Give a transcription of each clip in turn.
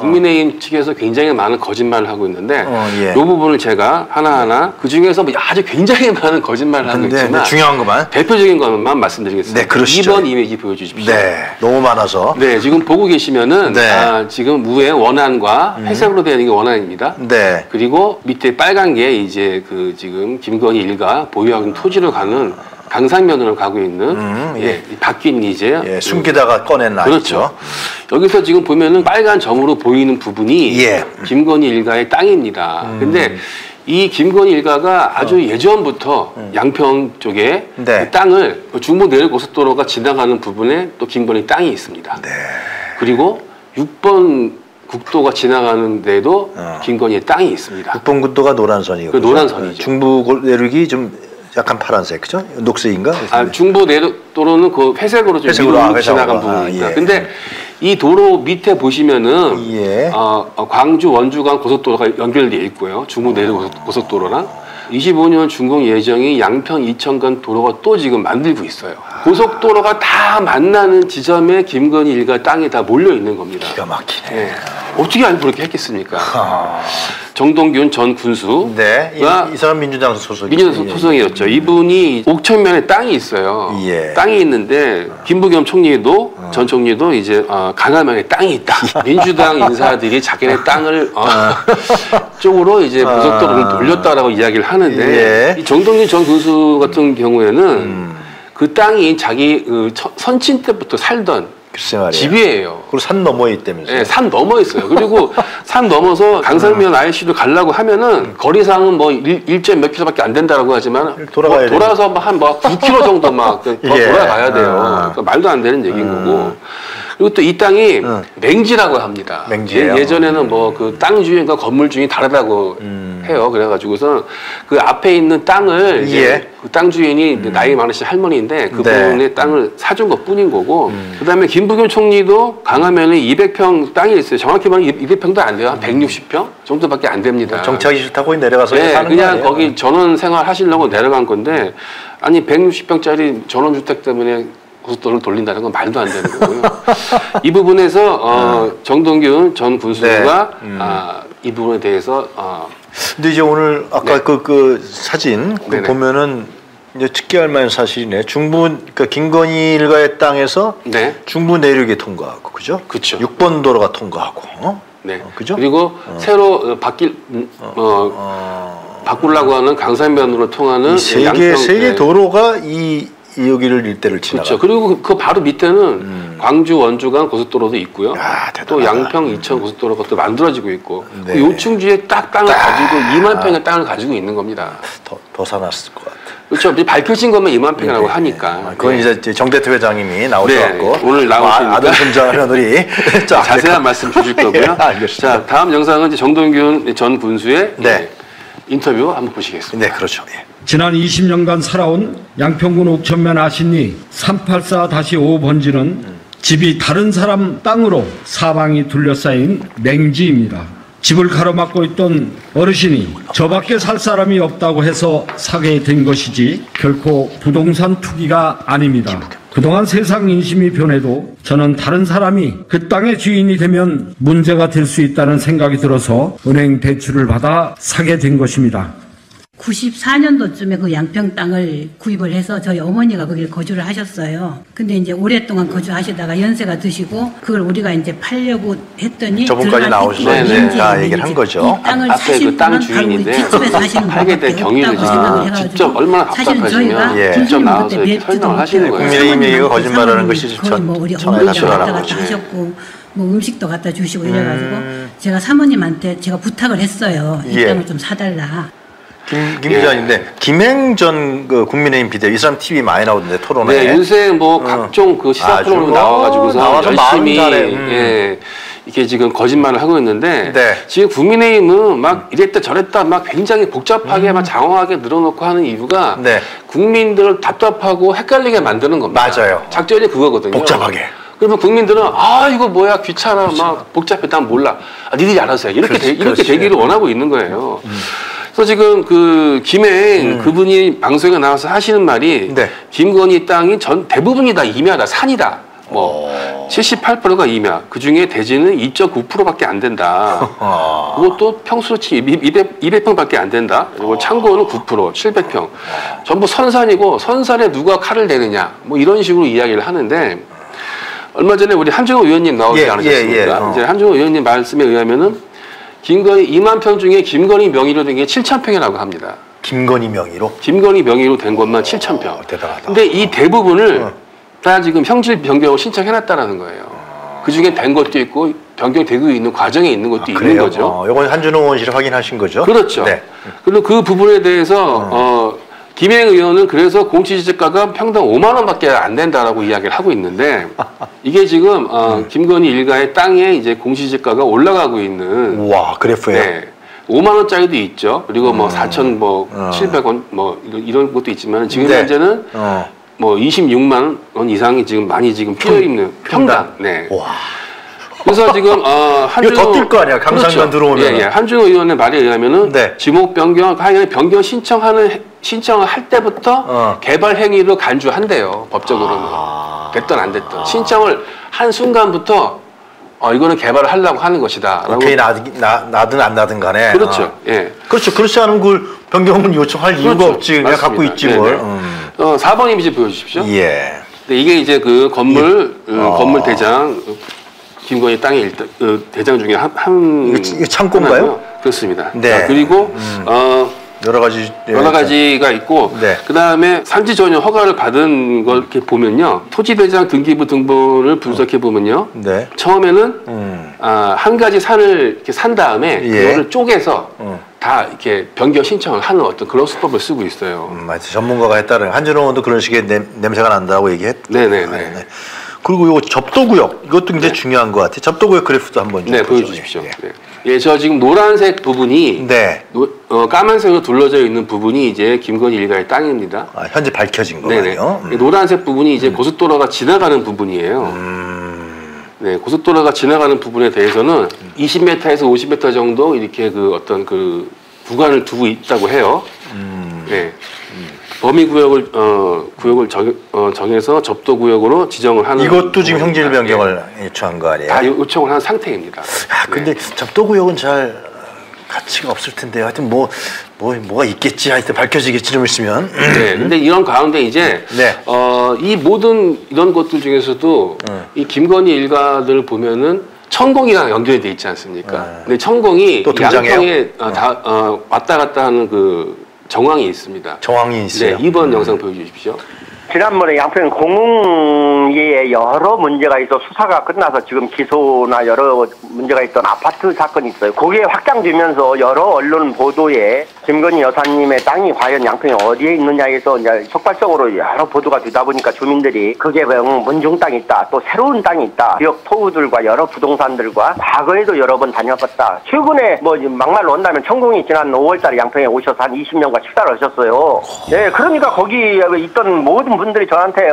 국민의힘 측에서 굉장히 많은 거짓말을 하고 있는데 이 부분을 제가 하나하나 그중에서 뭐 아주 굉장히 많은 거짓말을 하고 있지만 중요한 것만 대표적인 것만 말씀드리겠습니다. 네, 그러시죠. 2번 이미지 보여주십시오. 네, 너무 많아서. 네, 지금 보고 계시면은 지금 위에 원안과 회색으로 되어 있는 게 원안입니다. 네. 그리고 밑에 빨간 게 이제 그 지금 김건희 일가 보유하고 있는 토지로 가는 강상면으로 가고 있는 바뀐 이제 숨기다가 꺼낸 날이죠. 그렇죠. 여기서 지금 보면은 빨간 점으로 보이는 부분이 김건희 일가의 땅입니다. 근데 이 김건희 일가가 아주 예전부터 양평 쪽에 그 땅을 중부 내륙고속도로가 지나가는 부분에 또 김건희 땅이 있습니다. 그리고 6번 국도가 지나가는 데도 김건희의 땅이 있습니다. 6번 국도가 노란선이고 그 노란선이죠. 중부 내륙이 좀 약간 파란색, 그죠? 녹색인가? 중부 내륙도로는 그 회색으로 좀 지나간 부분입니다. 근데 이 도로 밑에 보시면은 광주 원주간 고속도로가 연결되어 있고요. 중부 내륙 고속도로랑 25년 준공 예정이 양평 이천간 도로가 또 지금 만들고 있어요. 고속도로가 다 만나는 지점에 김건희 일가 땅이 다 몰려 있는 겁니다. 기가 막히네. 어떻게 알고 그렇게 했겠습니까? 정동균 전 군수가 이 사람 민주당 소속. 민주당 소속이었죠. 이분이 옥천면에 땅이 있어요. 땅이 있는데 김부겸 총리도 전 총리도 이제 강화면에 땅이 있다. 민주당 인사들이 자기네 땅을 쪽으로 이제 고속도로를 돌렸다라고 이야기를 하는데 이 정동균 전 군수 같은 경우에는 그 땅이 자기 그 선친 때부터 살던 집이에요. 그리고 산 너머에 있다면서요? 네, 산 넘어 있어요. 그리고 산 넘어서 강상면 IC로 가려고 하면은 거리상은 뭐 1점 몇 킬로밖에 안 된다라고 하지만 돌아서 한 9km 정도 막 돌아가야 돼요. 그러니까 말도 안 되는 얘기인 거고. 그리고 또 이 땅이 맹지라고 합니다. 맹지예요. 예전에는 뭐 그 땅 주인과 건물 주인이 다르다고 해요. 그래가지고서 그 앞에 있는 땅을 이제 그 땅 주인이 나이 많으신 할머니인데 그 부분의 땅을 사준 것 뿐인 거고. 그다음에 김부겸 총리도 강화면에 200평 땅이 있어요. 정확히 말하면 200평도 안 돼요. 한 160평 정도밖에 안 됩니다. 정착이 싫다고 내려가서 사는 그냥 거기 전원 생활 하시려고 내려간 건데 아니 160평짜리 전원주택 때문에 고속도로를 돌린다는 건 말도 안 되는 거고요. 이 부분에서 정동균 전 군수가 이 부분에 대해서 근데 이제 오늘 아까 그 사진 보면은 이제 특이할 만한 사실이네. 그러니까 김건희 일가의 땅에서 중부 내륙에 통과하고, 그죠? 그렇죠. 6번 도로가 통과하고, 그죠? 그리고 새로 바꾸려고 하는 강산면으로 통하는 세개 도로가 여기를 일대를 지나가. 그렇죠. 그리고 그 바로 밑에는 광주 원주간 고속도로도 있고요. 또 양평 이천 고속도로가 또 만들어지고 있고 그 요충지에 딱 땅을 가지고 2만 평의 땅을 가지고 있는 겁니다. 더 사놨을 것 같아. 그렇죠. 밝혀진 것만 2만 평이라고 하니까. 그건 이제 정대태 회장님이 나오셔갖고 오늘 나오시니까 아들 손자 며느리 자세한 말씀 주실 거고요. 자, 다음 영상은 이제 정동균 전 군수의 인터뷰 한번 보시겠습니다. 네, 그렇죠. 지난 20년간 살아온 양평군 옥천면 아신리 384-5번지는 집이 다른 사람 땅으로 사방이 둘러싸인 맹지입니다. 집을 가로막고 있던 어르신이 저밖에 살 사람이 없다고 해서 사게 된 것이지 결코 부동산 투기가 아닙니다. 그동안 세상 인심이 변해도 저는 다른 사람이 그 땅의 주인이 되면 문제가 될 수 있다는 생각이 들어서 은행 대출을 받아 사게 된 것입니다. 94년도쯤에 그 양평 땅을 구입을 해서 저희 어머니가 거기를 거주를 하셨어요. 근데 이제 오랫동안 거주하시다가 연세가 드시고 그걸 우리가 이제 팔려고 했더니 저분까지 나오시네. 얘기를 한 거죠. 이 땅을 앞에 그 땅 주인인데 뒷집에서 하시는 팔게 된 경위를 직접 얼마나 답답하시면 직접 나와서 이렇게 설명을 하시는 거예요. 국민의힘이 거짓말하는 것이 천하가 하셨고 뭐 음식도 갖다 주시고 이래가지고 제가 사모님한테 제가 부탁을 했어요. 이 땅을 좀 사달라. 김 기자인데 김행 전 그 국민의힘 비대 이 사람 TV 많이 나오던데 토론에. 요새 뭐 각종 그 시사 프로그램 나와가지고서 열심히 이게 지금 거짓말을 하고 있는데 지금 국민의힘은 막 이랬다 저랬다 막 굉장히 복잡하게 막 장황하게 늘어놓고 하는 이유가 국민들을 답답하고 헷갈리게 만드는 겁니다. 맞아요. 작전이 그거거든요. 복잡하게. 그러면 국민들은 이거 뭐야 귀찮아 막 복잡해 난 몰라 니들이 알아서 해 이렇게 되기를 원하고 있는 거예요. 그래서 지금 그 김행 그분이 방송에 나와서 하시는 말이 김건희 땅이 대부분이 다 임야다 산이다 뭐 78%가 임야. 그 중에 대지는 2.9%밖에 안 된다. 그것도 평수치 200평밖에 안 된다. 그리고 창고는 9%, 700평. 전부 선산이고 선산에 누가 칼을 대느냐. 뭐 이런 식으로 이야기를 하는데 얼마 전에 우리 한준호 의원님 나오지 않으셨습니까? 이제 한준호 의원님 말씀에 의하면은 김건희 2만 평 중에 김건희 명의로 된 게 7,000평이라고 합니다. 김건희 명의로? 김건희 명의로 된 것만 7,000평. 대단하다. 근데 이 대부분을 다 지금 형질 변경을 신청해놨다는 거예요. 그 중에 된 것도 있고 변경되고 있는 과정에 있는 것도 있는 거죠. 이건 한준호 의원실 확인하신 거죠? 그렇죠. 네. 그리고 그 부분에 대해서 김행 의원은 그래서 공시지가가 평당 5만 원밖에 안 된다라고 이야기를 하고 있는데 이게 지금 김건희 일가의 땅에 이제 공시지가가 올라가고 있는 와 그래프예요. 네. 5만 원짜리도 있죠. 그리고 뭐 4천 뭐 700원 뭐 이런 것도 있지만 지금 현재는 뭐 26만 원 이상이 지금 많이 지금 피어 있는 평당. 네. 와. 그래서 지금 이거 더 뛸 거 아니야 강상면 들어오면. 예. 한준호 의원의 말에 의하면은 지목 변경, 하여간 변경 신청을 할 때부터 개발 행위로 간주한대요. 법적으로는 됐든 안 됐든 신청을 한 순간부터 이거는 개발을 하려고 하는 것이다. 오케이 나든 안 나든 간에. 그렇죠. 예. 그렇죠. 그렇지 않으면 그 변경은 요청할 이유가 없지. 그냥 갖고 있지 뭘. 4번 이미지 보여주십시오. 예. 근데 이게 이제 그 건물 건물 대장 김건희 땅의 대장 중에 이거 창고인가요? 그렇습니다. 네. 자, 그리고 여러 가지가 있고 그 다음에 산지 전용 허가를 받은 걸 이렇게 보면요 토지 대장 등기부 등본을 분석해 보면요 처음에는 한 가지 산을 이렇게 산 다음에 그거를 쪼개서 다 이렇게 변경 신청을 하는 어떤 그런 수법을 쓰고 있어요. 맞지. 전문가가 했다는 한준호 의원도 그런 식의 냄새가 난다고 얘기했. 네네네. 그리고 이거 접도구역 이것도 굉장히 중요한 것 같아요. 접도구역 그래프도 한번 좀 보여주십시오. 예, 저 지금 노란색 부분이 까만색으로 둘러져 있는 부분이 이제 김건희 일가의 땅입니다. 현재 밝혀진 거군요. 노란색 부분이 이제 고속도로가 지나가는 부분이에요. 네, 고속도로가 지나가는 부분에 대해서는 20m에서 50m 정도 이렇게 그 어떤 그 구간을 두고 있다고 해요. 네. 범위 구역을 정해서 접도 구역으로 지정을 하는. 이것도 지금 형질 변경을 요청한 거 아니에요? 다 요청을 한 상태입니다. 근데 접도 구역은 잘 가치가 없을 텐데 하여튼 뭐가 있겠지 하여튼 밝혀지겠지 좀 있으면. 네. 근데 이런 가운데 이제 이 모든 이런 것들 중에서도 이 김건희 일가들 보면은 천공이랑 연결이 돼 있지 않습니까? 근데 천공이 양평에 왔다 갔다 하는 그 정황이 있습니다. 정황이 있어요. 네, 2번 영상 보여주십시오. 지난번에 양평 공흥에 여러 문제가 있어 수사가 끝나서 지금 기소나 여러 문제가 있던 아파트 사건이 있어요. 거기에 확장되면서 여러 언론 보도에 김건희 여사님의 땅이 과연 양평에 어디에 있느냐에서 이제 적발적으로 여러 보도가 되다 보니까 주민들이 그게 문중 땅이 있다, 또 새로운 땅이 있다, 지역 토우들과 여러 부동산들과 과거에도 여러 번 다녀봤다. 최근에 뭐 막말로 온다면 천공이 지난 5월달에 양평에 오셔서 한 20명과 식사를 하셨어요. 네, 그러니까 거기 있던 모든 분들이 저한테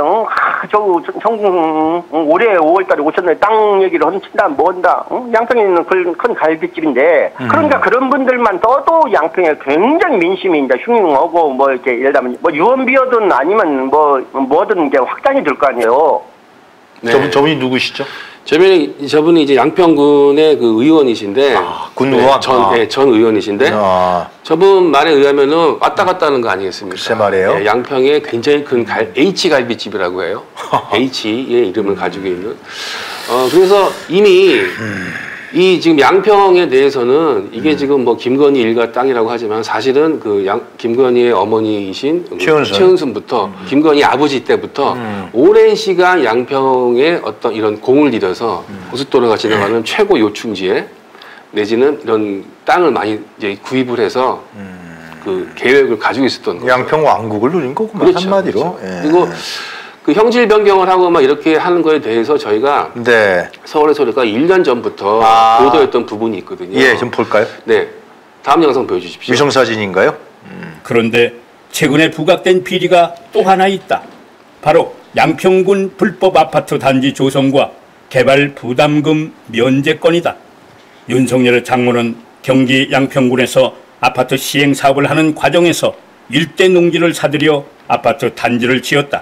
천공 올해 5월달에 오셨는데 땅 얘기를 훔친다 뭔다. 양평에 있는 큰 갈비집인데 그러니까 그런 분들만 떠도 양평에 굉장히 민심이 이제 흉흉하고 뭐 이렇게 예를 들면 뭐 유언비어든 아니면 뭐든 이제 확장이 될 거 아니에요. 네. 저분이 누구시죠? 저분이 이제 양평군의 그 의원이신데 군 의원 전 의원이신데 저분 말에 의하면은 왔다 갔다 하는 거 아니겠습니까? 글쎄 말이에요. 네, 양평에 굉장히 큰 H 갈비집이라고 해요. H의 이름을 가지고 있는. 그래서 이미 이 지금 양평에 대해서는 이게 지금 뭐 김건희 일가 땅이라고 하지만 사실은 그 김건희의 어머니이신 최은순부터 김건희 아버지 때부터 오랜 시간 양평에 어떤 이런 공을 들여서 고속도로가 지나가는 최고 요충지에 내지는 이런 땅을 많이 이제 구입을 해서 그 계획을 가지고 있었던 거죠. 양평 왕국을 누린 거구만. 그렇죠, 한마디로. 그렇죠. 그리고 그 형질 변경을 하고 막 이렇게 하는 거에 대해서 저희가 서울에서가 1년 전부터 보도했던 부분이 있거든요. 예, 좀 볼까요? 네, 다음 영상 보여주십시오. 위성 사진인가요? 그런데 최근에 부각된 비리가 또 하나 있다. 바로 양평군 불법 아파트 단지 조성과 개발 부담금 면제건이다. 윤석열 장모는 경기 양평군에서 아파트 시행 사업을 하는 과정에서 일대 농지를 사들여 아파트 단지를 지었다.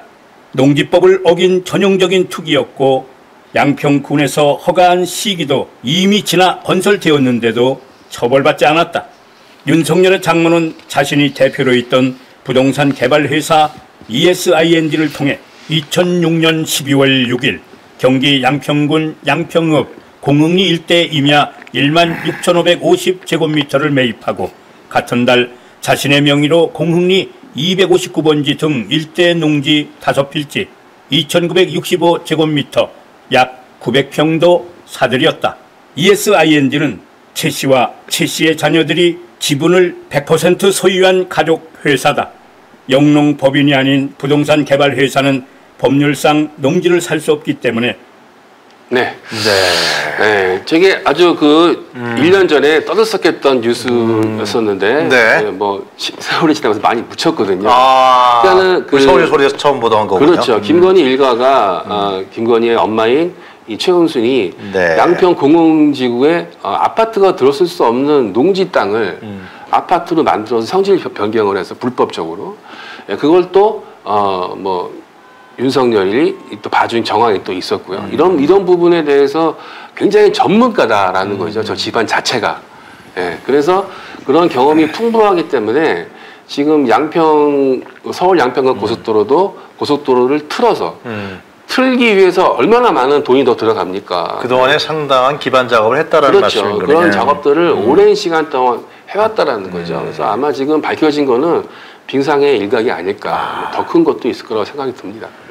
농지법을 어긴 전형적인 투기였고 양평군에서 허가한 시기도 이미 지나 건설되었는데도 처벌받지 않았다. 윤석열의 장모는 자신이 대표로 있던 부동산 개발회사 ESING를 통해 2006년 12월 6일 경기 양평군 양평읍 공흥리 일대 임야 16,550제곱미터를 매입하고 같은 달 자신의 명의로 공흥리 259번지 등 일대 농지 5필지 2,965제곱미터 약 900평도 사들였다. ESING는 최 씨와 최 씨의 자녀들이 지분을 100% 소유한 가족 회사다. 영농 법인이 아닌 부동산 개발 회사는 법률상 농지를 살 수 없기 때문에 네. 저게 아주 1년 전에 떠들썩했던 뉴스였었는데, 네. 뭐, 세월이 지나면서 많이 묻혔거든요. 그러니까는 서울의 소리에서 처음 보도한 거군요. 그렇죠. 김건희 일가가, 김건희의 엄마인 이 최은순이 네. 양평 공흥지구에 아파트가 들어설 수 없는 농지 땅을 아파트로 만들어서 성질 변경을 해서 불법적으로, 그걸 또, 윤석열이 또 봐준 정황이 또 있었고요. 이런 부분에 대해서 굉장히 전문가다라는 거죠. 저 집안 자체가. 그래서 그런 경험이 풍부하기 때문에 지금 서울 양평간 고속도로도 고속도로를 틀어서 틀기 위해서 얼마나 많은 돈이 더 들어갑니까? 그동안에 상당한 기반 작업을 했다라는 말씀인 거네요. 그런 작업들을 오랜 시간 동안 해왔다라는 거죠. 그래서 아마 지금 밝혀진 거는 빙상의 일각이 아닐까. 더 큰 것도 있을 거라고 생각이 듭니다.